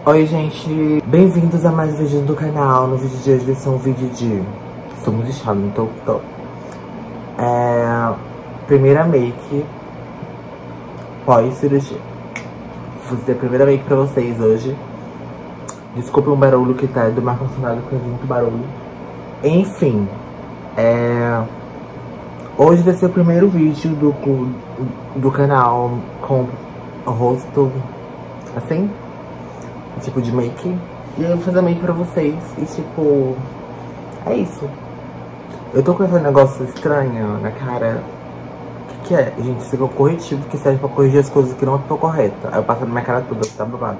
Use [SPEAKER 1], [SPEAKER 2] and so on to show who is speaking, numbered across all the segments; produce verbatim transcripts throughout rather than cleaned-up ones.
[SPEAKER 1] Oi gente, bem-vindos a mais vídeos do canal. No vídeo de hoje vai ser um vídeo de... Estou muito inchado, não tô, tô. É... Primeira make pós-cirurgia. Vou fazer a primeira make pra vocês hoje. Desculpa o barulho que tá do ar-condicionado, porque faz muito barulho. Enfim, é... Hoje vai ser o primeiro vídeo do, do canal com o rosto assim, tipo de make. E eu vou fazer make pra vocês. E tipo, é isso. Eu tô com esse negócio estranho na cara. O que que é? Gente, isso aqui é o corretivo que serve pra corrigir as coisas que não estão corretas. Aí eu passo na minha cara toda, tá babado.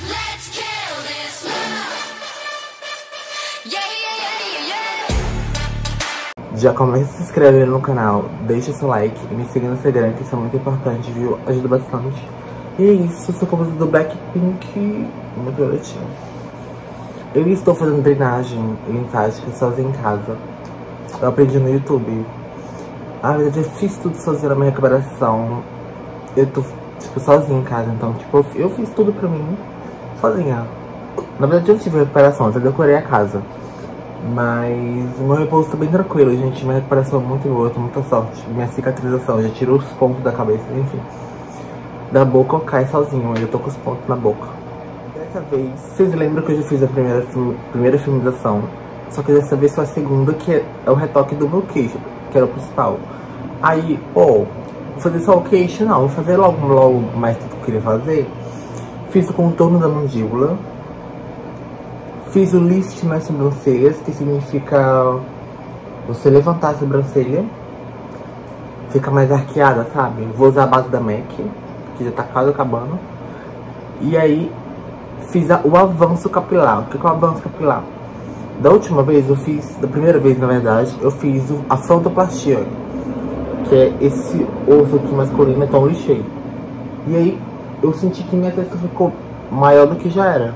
[SPEAKER 1] Já começa se inscrevendo no canal, deixa seu like e me siga no Instagram, que isso é muito importante, viu? Ajuda bastante. E é isso, eu sou famosa do Blackpink, muito bonitinho. Eu estou fazendo drenagem linfática sozinha em casa. Eu aprendi no YouTube. Na verdade, eu fiz tudo sozinha na minha recuperação. Eu tô, tipo, sozinha em casa, então, tipo, eu fiz tudo pra mim, sozinha. Na verdade, eu não tive recuperação, eu decorei a casa. Mas o meu repouso tá bem tranquilo, gente. Minha recuperação é muito boa, eu tô muita sorte. Minha cicatrização, eu já tirou os pontos da cabeça, enfim. Da boca eu caio sozinho, mas eu tô com os pontos na boca. Dessa vez, vocês lembram que eu já fiz a primeira, primeira filmização? Só que dessa vez foi a segunda, que é o retoque do meu queixo, que era o principal. Aí, pô, vou fazer só o queixo? Não, vou fazer logo, logo mais tudo que eu queria fazer. Fiz o contorno da mandíbula. Fiz o lift nas sobrancelhas, que significa você levantar a sobrancelha. Fica mais arqueada, sabe? Vou usar a base da MAC, que já tá quase acabando. E aí, fiz a, o avanço capilar. O que é o avanço capilar? Da última vez eu fiz, da primeira vez na verdade, eu fiz o, a frontoplastia, que é esse osso aqui masculino, então eu lixei. E aí, eu senti que minha testa ficou maior do que já era.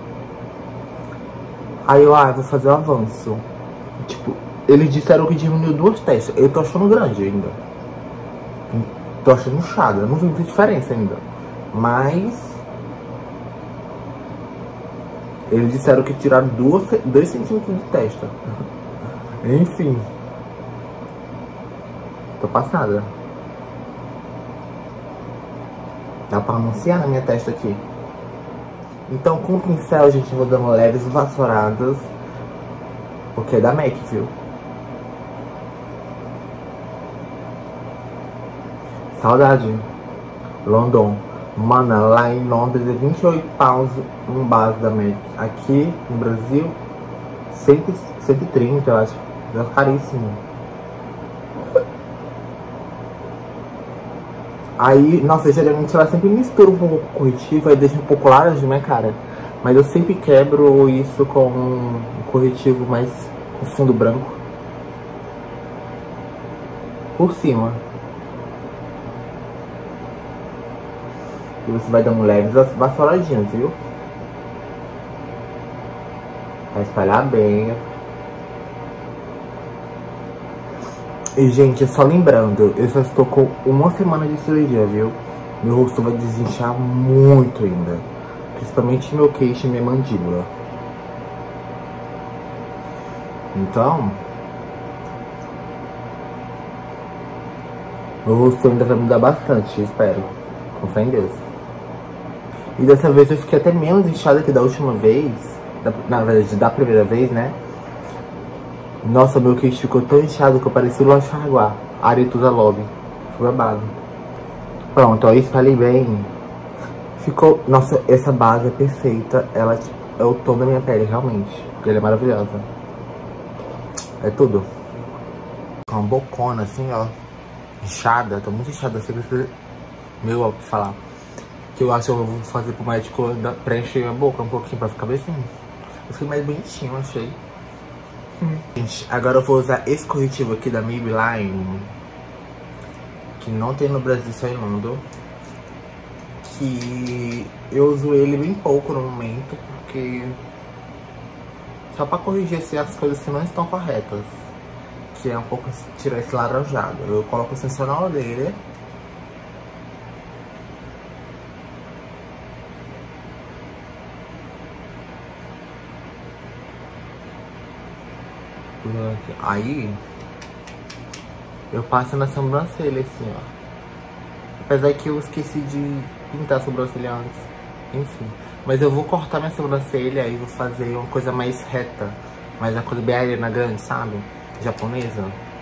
[SPEAKER 1] Aí eu, ah, vou fazer o avanço. Tipo, eles disseram que diminuiu duas testas. Eu tô achando grande ainda. Tô achando inchada. Não vi muita diferença ainda. Mas... eles disseram que tiraram duas, dois centímetros de testa. Enfim. Tô passada. Dá pra anunciar na minha testa aqui. Então, com o pincel, gente, eu vou dando leves vassouradas. Porque é da MAC, viu? Saudade. London. Mano, lá em Londres é vinte e oito pounds um base da MAC. Aqui no Brasil, cento e trinta, eu acho. É caríssimo. Aí, nossa, geralmente ela sempre mistura um pouco com corretivo, aí deixa um pouco laranja na minha cara. Mas eu sempre quebro isso com um corretivo mais com fundo branco. Por cima. E você vai dando leves vassouradinhas, viu? Vai espalhar bem. E, gente, só lembrando, eu só estou com uma semana de cirurgia, viu? Meu rosto vai desinchar muito ainda. Principalmente meu queixo e minha mandíbula. Então... meu rosto ainda vai mudar bastante, espero. Com fé em Deus. E dessa vez eu fiquei até menos inchada que da última vez. Da, na verdade, da primeira vez, né? Nossa, meu queixo ficou tão inchado que eu parecia o Loja Farguá. Aretusa Love. Foi babado. Pronto, ó, espalhei bem. Ficou... nossa, essa base é perfeita. Ela tipo, é o tom da minha pele, realmente. Ela é maravilhosa. É tudo. Com uma bocona assim, ó. Inchada. Tô muito inchada. Assim, meu, ó, pra falar. Que eu acho que eu vou fazer pro médico preencher a boca um pouquinho pra ficar bem assim. Eu fiquei mais bonitinho, achei. Hum. Gente, agora eu vou usar esse corretivo aqui da Maybelline, que não tem no Brasil, só em Londres. Que eu uso ele bem pouco no momento, porque só pra corrigir assim, as coisas que não estão corretas, que é um pouco tirar esse laranjado. Eu coloco o sensacional dele. Aí eu passo na sobrancelha, assim, ó. Apesar que eu esqueci de pintar a sobrancelha antes. Enfim. Mas eu vou cortar minha sobrancelha e vou fazer uma coisa mais reta. Mais a cor bem Ariana Grande, sabe? Japonesa.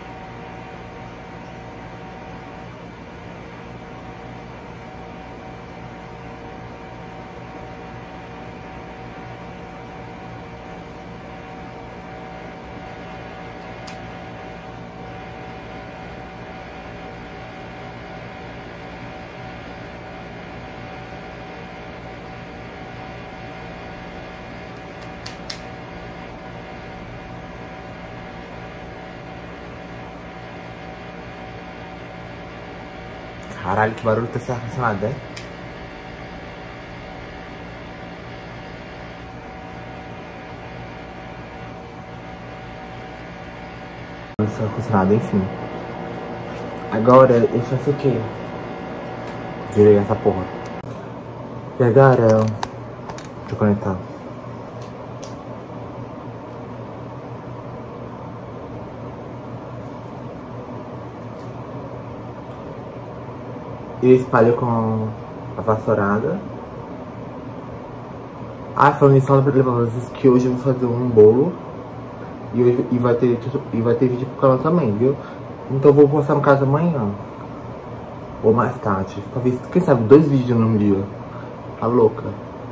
[SPEAKER 1] Caralho, que barulho tá sem ar-condicionado, né? Sem ar-condicionado, enfim. Agora eu faço o quê? Virei essa porra. E agora eu... Deixa eu conectar. Eu espalho com a vassourada. Ah, falando isso, só pra levar vocês que hoje eu vou fazer um bolo. E, hoje, e, vai, ter, e vai ter vídeo pro canal também, viu? Então eu vou postar no caso amanhã. Ou mais tarde. Talvez, quem sabe, dois vídeos num dia. Tá louca.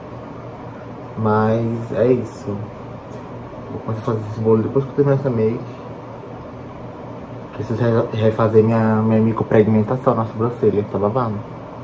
[SPEAKER 1] Mas é isso. Vou começar a fazer esse bolo depois que eu terminar essa make. Preciso refazer minha, minha micropigmentação na sobrancelha, tá babando.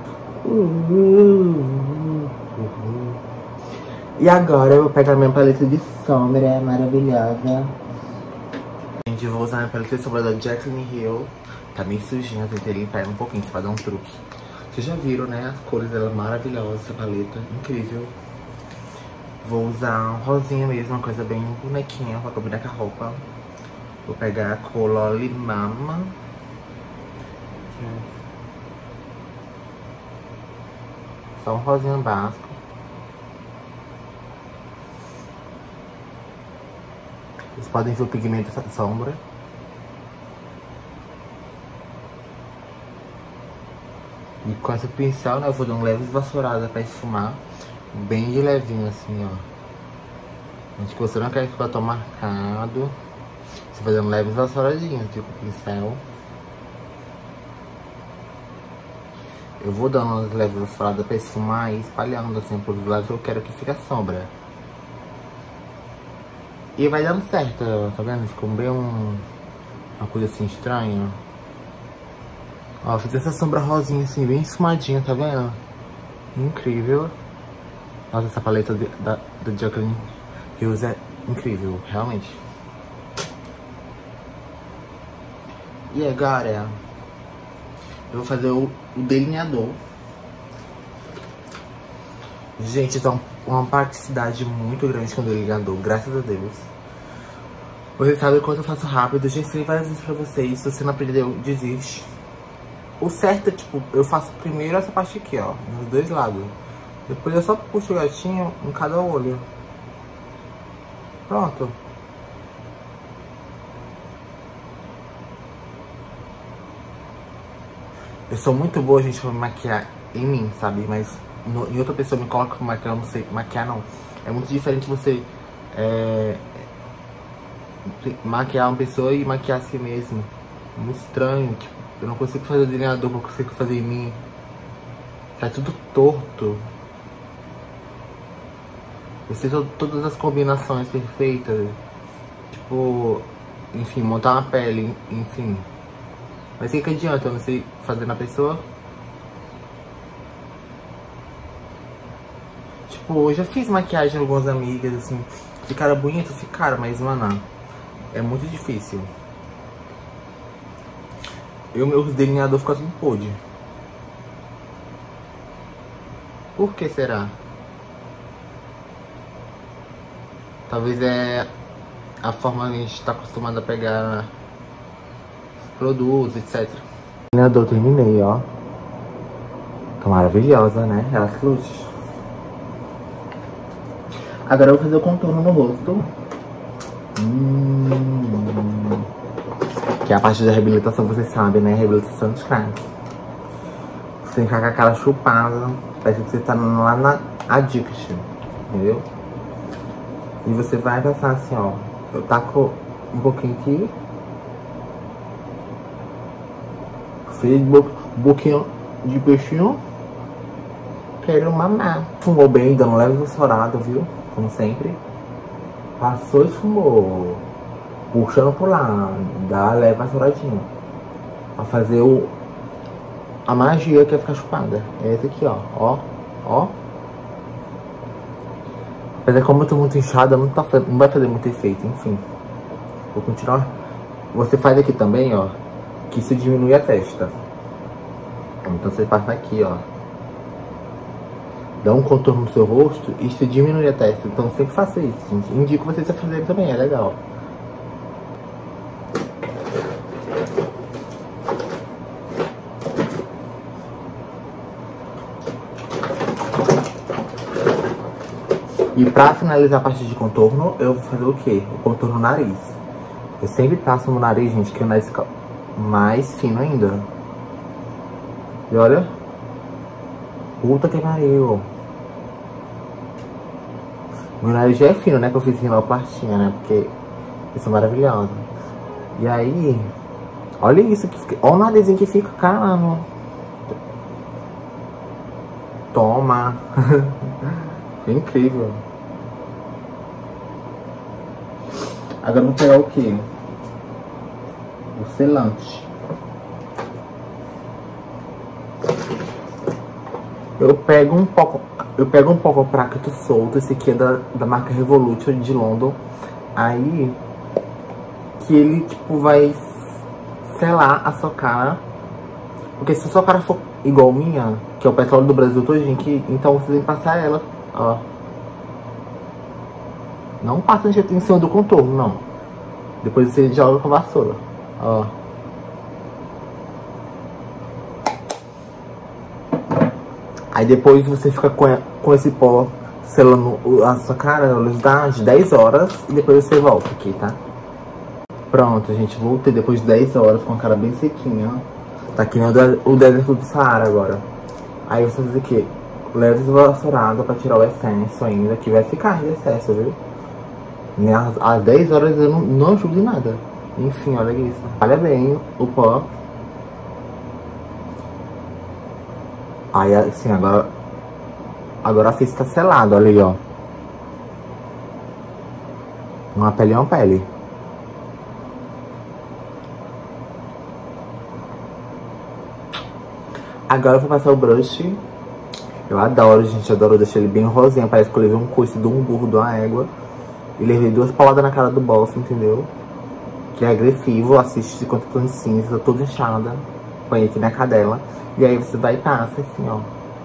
[SPEAKER 1] E agora eu vou pegar minha paleta de sombra maravilhosa. Gente, eu vou usar minha paleta de sombra da Jaclyn Hill. Tá meio sujinha, eu tentei limpar ela um pouquinho, pra dar um truque. Vocês já viram, né? As cores dela maravilhosas, essa paleta, incrível. Vou usar um rosinha mesmo, uma coisa bem bonequinha pra combinar com a roupa. Vou pegar a cor Loli Mama. Só um rosinha básico. Vocês podem ver o pigmento dessa sombra. E com esse pincel, né, eu vou dar uma leve vassourada pra esfumar. Bem de levinho assim, ó. Gente, que você não quer ficar tão marcado. Você fazendo leves vassouradinhas, tipo pincel. Eu vou dando umas leves vassouradas pra esfumar e espalhando assim por os lados que eu quero que fique a sombra. E vai dando certo, tá vendo? Ficou bem um, uma coisa assim estranha. Ó, fiz essa sombra rosinha assim, bem esfumadinha, tá vendo? Incrível. Nossa, essa paleta de, da, da Jaclyn Hill é incrível, realmente. E agora eu vou fazer o, o delineador. Gente, tá uma praticidade muito grande com o delineador, graças a Deus. Vocês sabem quanto eu faço rápido, já ensinei várias vezes pra vocês. Se você não aprendeu, desiste. O certo é, tipo, eu faço primeiro essa parte aqui, ó, nos dois lados. Depois eu só puxo o gatinho em cada olho. Pronto. Eu sou muito boa, gente, pra me maquiar em mim, sabe? Mas no, em outra pessoa me coloca pra maquiar, eu não sei maquiar, não. É muito diferente você é, maquiar uma pessoa e maquiar a si mesmo. É muito estranho, tipo, eu não consigo fazer o delineador que eu consigo fazer em mim. Sai tudo torto. Eu sei to todas as combinações perfeitas. Tipo, enfim, montar uma pele, enfim. Mas o que, que adianta? Eu não sei fazer na pessoa. Tipo, eu já fiz maquiagem em algumas amigas, assim. Ficaram bonitas, ficaram, mas, mano, é muito difícil. E o meu delineador ficou assim, pôde. Por que será? Talvez é a forma que a gente tá acostumado a pegar produtos, etcétera. O delineador terminei, ó. Tá maravilhosa, né? As luzes. Agora eu vou fazer o contorno no rosto. Hum. Que é a parte da reabilitação, vocês sabem, né? Reabilitação de cracks. Você tem que ficar com a cara chupada. Parece que você tá lá na Addiction, entendeu? E você vai passar assim, ó. Eu taco um pouquinho aqui. Fez um pouquinho de peixinho. Quero mamar. Fumou bem, dando leve vassourada, viu? Como sempre. Passou e fumou. Puxando pro lado. Dá leve vassouradinha. Pra fazer o... a magia que é ficar chupada. É esse aqui, ó. Ó. Ó. Apesar que como eu tô muito inchada, não, tá, não vai fazer muito efeito. Enfim. Vou continuar. Você faz aqui também, ó. Que isso diminui a testa. Então você passa aqui, ó. Dá um contorno no seu rosto e isso diminui a testa. Então sempre faça isso, gente. Indico vocês a fazerem também, é legal. E pra finalizar a parte de contorno, eu vou fazer o quê? O contorno no nariz. Eu sempre passo no nariz, gente, que o nariz fica mais fino ainda. E olha. Puta que pariu. Meu nariz já é fino, né? Que eu fiz rinoplastia, né? Porque isso é maravilhoso. E aí... olha isso que fica... olha o narizinho que fica, caramba. Toma. É incrível. Agora eu vou pegar o quê? O selante. Eu pego um pouco, eu pego um pouco práctico solto. Esse aqui é da, da marca Revolution de London. Aí que ele tipo vai selar a sua cara. Porque se a sua cara for igual minha, que é o petróleo do Brasil todinho aqui, então você tem que passar ela, ó. Não passa em cima do contorno, não. Depois você joga com a vassoura, ó. Aí depois você fica com, com esse pó selando a sua cara, a oleosidade, dez horas. E depois você volta aqui, tá? Pronto, gente, voltei depois de dez horas com a cara bem sequinha, ó. Tá aqui, né, o deserto do Saara agora. Aí você vai fazer o quê? Leve vassourada pra tirar o excesso ainda, que vai ficar ainda excesso, viu? Às, às dez horas eu não, não ajudo em nada. Enfim, olha isso. Olha bem o pó. Aí assim, agora Agora a face tá selada, olha aí, ó. Uma pele é uma pele. Agora eu vou passar o brush. Eu adoro, gente, adoro deixar ele bem rosinha. Parece que eu levei um coice de um burro, de uma égua. E levei duas pauladas na cara do boss, entendeu? Que é agressivo, assiste enquanto eu tô em cinza, toda inchada. Põe aqui na cadela. E aí você vai e passa assim, ó.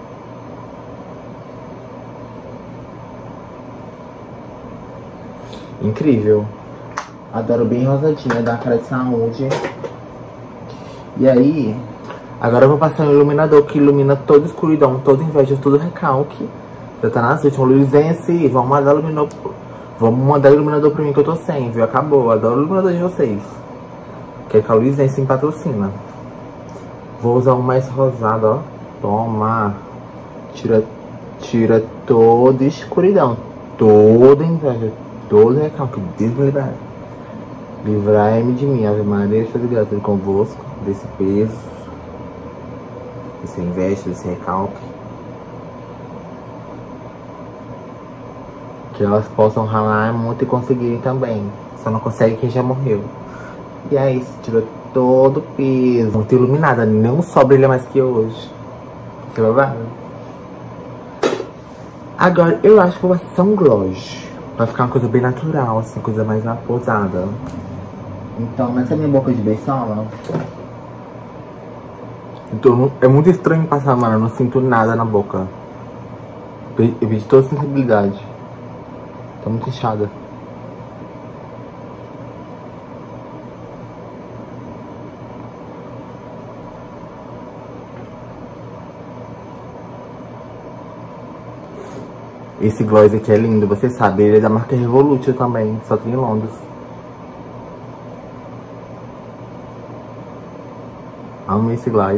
[SPEAKER 1] Incrível. Adoro bem rosadinha, dá uma cara de saúde. E aí, agora eu vou passar um iluminador que ilumina toda a escuridão, toda inveja, todo recalque. Já tá nas últimas, Luizense, vamos mandar iluminador. Vamos mandar iluminador pra mim que eu tô sem, viu? Acabou, adoro o iluminador de vocês. Que é que a Luizense me patrocina. Vou usar um mais rosado, ó. Toma. Tira, tira toda a escuridão, toda inveja, todo recalque. Deus me livrar. Livrai-me de mim, Ave Maria, estou de graça convosco, desse peso, dessa inveja, desse recalque. Que elas possam ralar muito e conseguirem também. Só não consegue quem já morreu. E aí, se tirou todo o peso. Muito iluminada, não só brilha mais que hoje. Você vai ver? Agora, eu acho que vai ser um gloss. Vai ficar uma coisa bem natural, assim, coisa mais na posada. Então, nessa minha boca de beisola. Então, é muito estranho passar, mano. Eu não sinto nada na boca. Eu perdi toda a sensibilidade. Tá muito inchada. Esse gloss aqui é lindo, você sabe. Ele é da marca Revolution também, só tem em Londres. Amo esse gloss.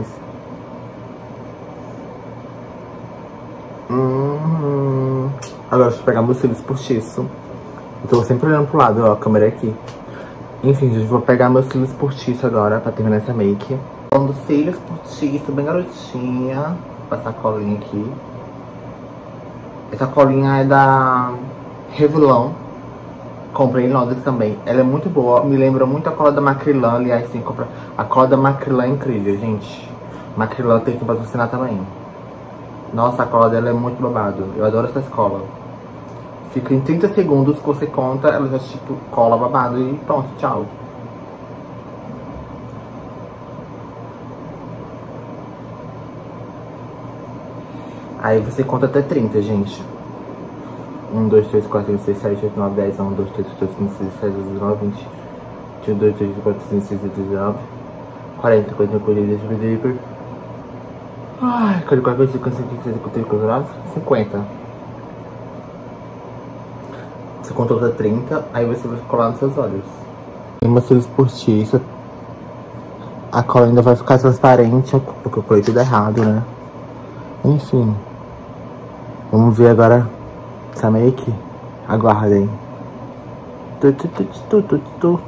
[SPEAKER 1] Hum, agora deixa eu pegar meus cílios postiços. Eu tô sempre olhando pro lado, ó, a câmera é aqui. Enfim, gente, vou pegar meus cílios postiços agora pra terminar essa make. Falando dos cílios postiços, bem garotinha. Vou passar a colinha aqui. Essa colinha é da Revlon. Comprei em Londres também. Ela é muito boa, me lembra muito a cola da Macrylan. Aliás, sim, compra... a cola da Macrylan é incrível, gente. Macrylan tem que patrocinar também. Nossa, a cola dela é muito babado. Eu adoro essa cola. Fica em trinta segundos que você conta, ela já tipo cola babado e pronto, tchau. Aí você conta até trinta, gente. um, dois, três, quatro, cinco, seis, sete, oito, nove, dez, um, dois, três, quatro, cinco, seis, sete, oito, nove, vinte, vinte e um, dois, três, quatro, cinco, seis, sete, oito, nove, quarenta, quarenta, quarenta, quarenta, ai, quarenta, quarenta, cinquenta, cinquenta, cinquenta. Você contou até trinta, aí você vai colar nos seus olhos. Tem uma cílios postiça. A cola ainda vai ficar transparente, porque eu colei tudo errado, né? Enfim. Vamos ver agora essa make. Aguardem. Tu, tu, tu, tu, tu, tu.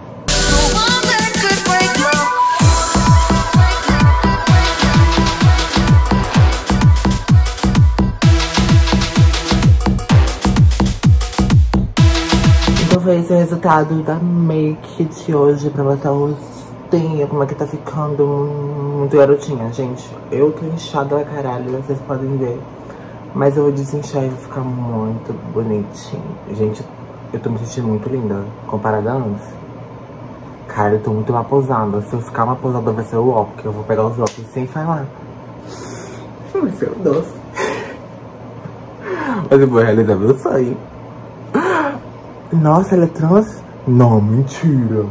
[SPEAKER 1] Então foi esse o resultado da make de hoje pra mostrar o rostinho, como é que tá ficando muito garotinha, gente. Eu tô inchada pra caralho, vocês podem ver. Mas eu vou desinchar e vou ficar muito bonitinho. Gente, eu tô me sentindo muito linda, comparada a antes. Cara, eu tô muito mal posada. Se eu ficar uma posada vai ser o ó, porque eu vou pegar os óculos sem falar. Vai ser um doce. Mas eu vou realizar meu sonho. Nossa, ela é trans? Não, mentira.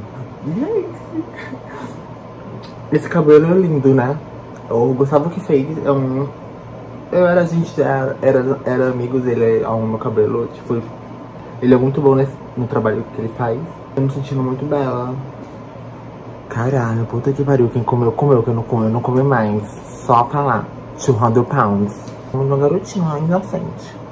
[SPEAKER 1] Esse cabelo é lindo, né? O Gustavo que fez é um... Eu era, a gente era, era, era amigos dele ao meu cabelo, tipo... Ele é muito bom nesse, no trabalho que ele faz. Eu me sentindo muito bela. Caralho, puta que pariu. Quem comeu, comeu. Quem não comeu, eu não come mais. Só pra lá. duzentos pounds. Uma garotinha inocente.